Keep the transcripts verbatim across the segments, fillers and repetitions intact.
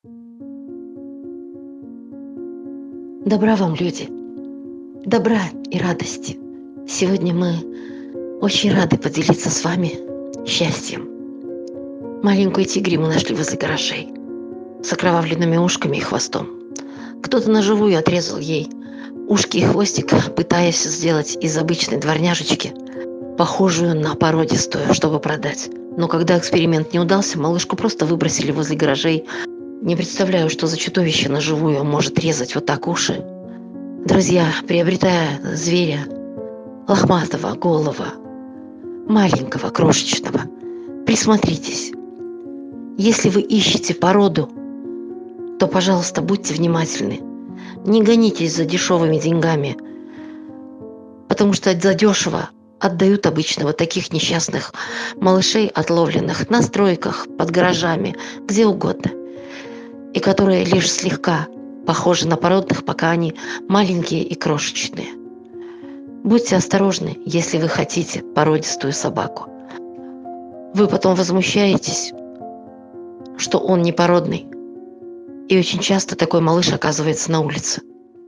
Добра вам, люди, добра и радости. Сегодня мы очень рады поделиться с вами счастьем. Маленькую тигри мы нашли возле гаражей с окровавленными ушками и хвостом. Кто-то наживую отрезал ей ушки и хвостик, пытаясь сделать из обычной дворняжечки похожую на породистую, чтобы продать. Но когда эксперимент не удался, малышку просто выбросили возле гаражей. Не представляю, что за чудовище наживую может резать вот так уши. Друзья, приобретая зверя лохматого, голого, маленького, крошечного, присмотритесь. Если вы ищете породу, то, пожалуйста, будьте внимательны. Не гонитесь за дешевыми деньгами, потому что за дешево отдают обычно вот таких несчастных малышей, отловленных на стройках, под гаражами, где угодно, и которые лишь слегка похожи на породных, пока они маленькие и крошечные. Будьте осторожны, если вы хотите породистую собаку. Вы потом возмущаетесь, что он не породный, и очень часто такой малыш оказывается на улице.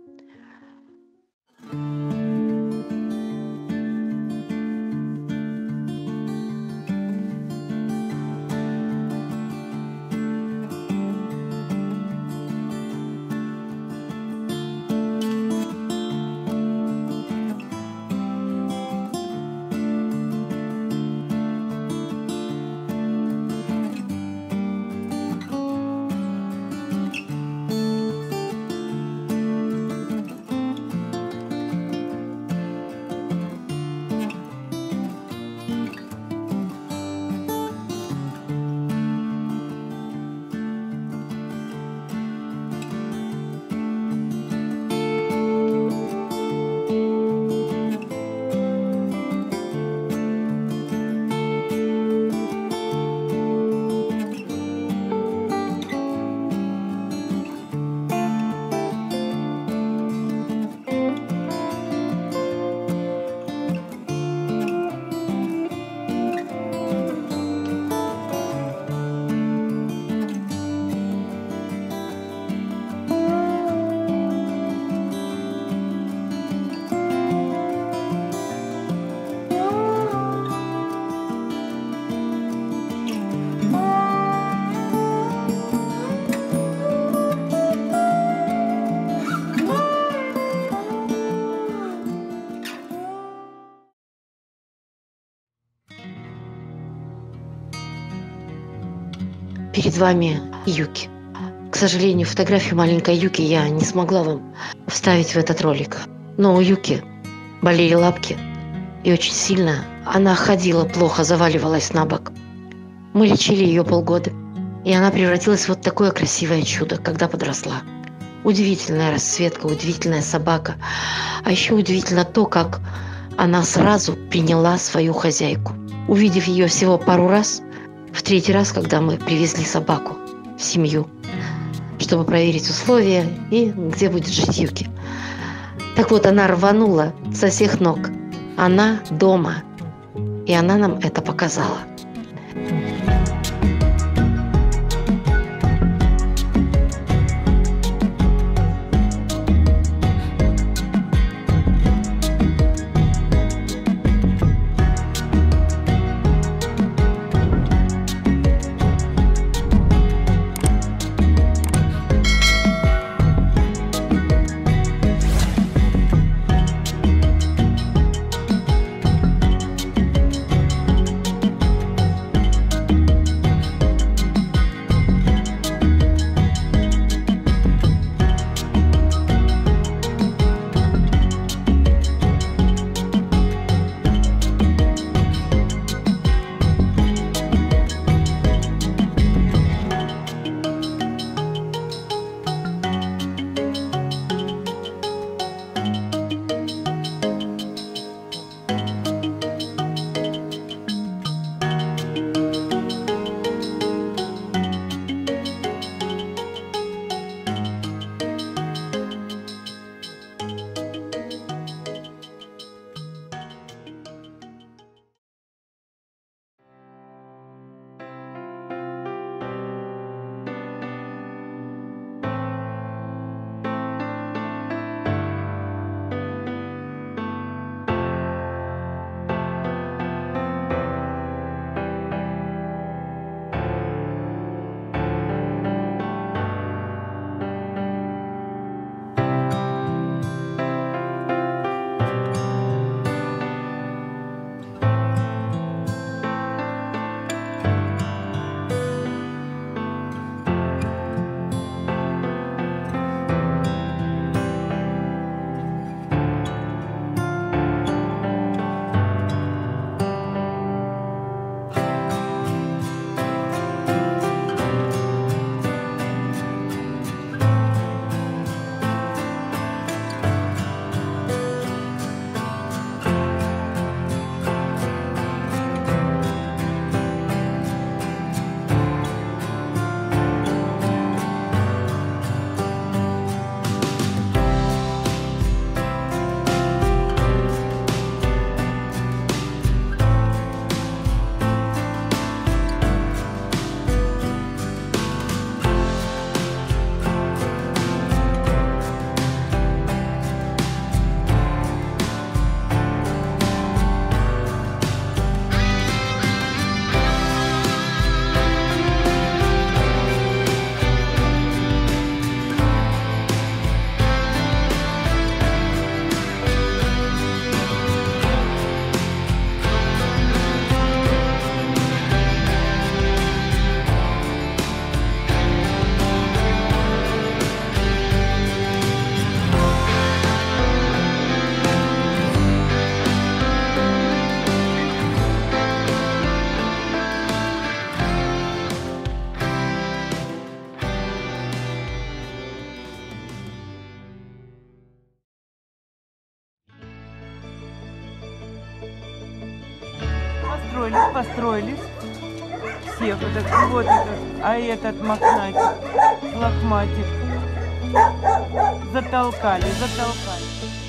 Перед вами Юки. К сожалению, фотографию маленькой Юки я не смогла вам вставить в этот ролик. Но у Юки болели лапки, и очень сильно она ходила плохо, заваливалась на бок. Мы лечили ее полгода, и она превратилась в вот такое красивое чудо, когда подросла. Удивительная расцветка, удивительная собака. А еще удивительно то, как она сразу приняла свою хозяйку. Увидев ее всего пару раз, в третий раз, когда мы привезли собаку в семью, чтобы проверить условия и где будет жить Юки. Так вот, она рванула со всех ног. Она дома. И она нам это показала. построились. Всех. Это, вот этот, а этот мохнатик, лохматик. Затолкали, затолкали.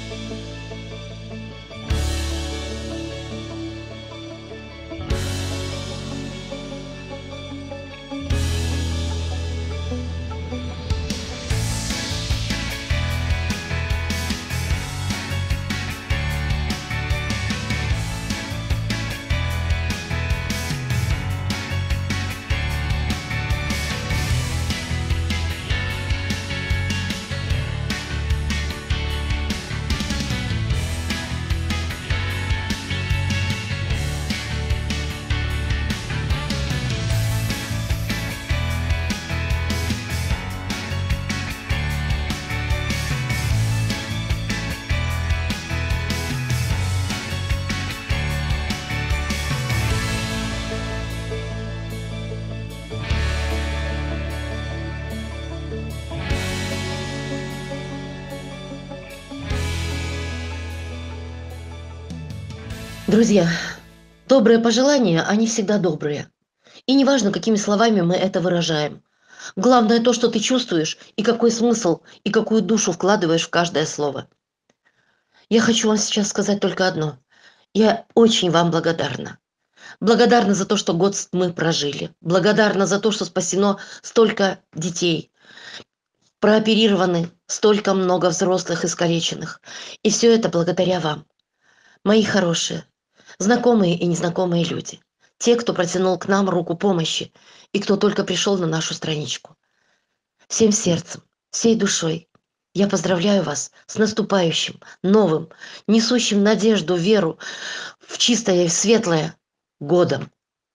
Друзья, добрые пожелания, они всегда добрые. И неважно, какими словами мы это выражаем. Главное то, что ты чувствуешь, и какой смысл, и какую душу вкладываешь в каждое слово. Я хочу вам сейчас сказать только одно. Я очень вам благодарна. Благодарна за то, что год мы прожили. Благодарна за то, что спасено столько детей. Прооперированы столько много взрослых искалеченных. И все это благодаря вам. Мои хорошие, знакомые и незнакомые люди. Те, кто протянул к нам руку помощи и кто только пришел на нашу страничку. Всем сердцем, всей душой я поздравляю вас с наступающим, новым, несущим надежду, веру в чистое и светлое годом.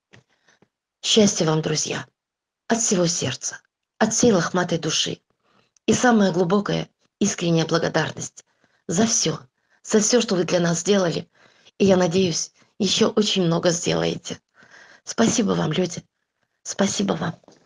Счастья вам, друзья, от всего сердца, от всей лохматой души. И самая глубокая, искренняя благодарность за все, за все, что вы для нас сделали. И я надеюсь, еще очень много сделаете. Спасибо вам, люди. Спасибо вам.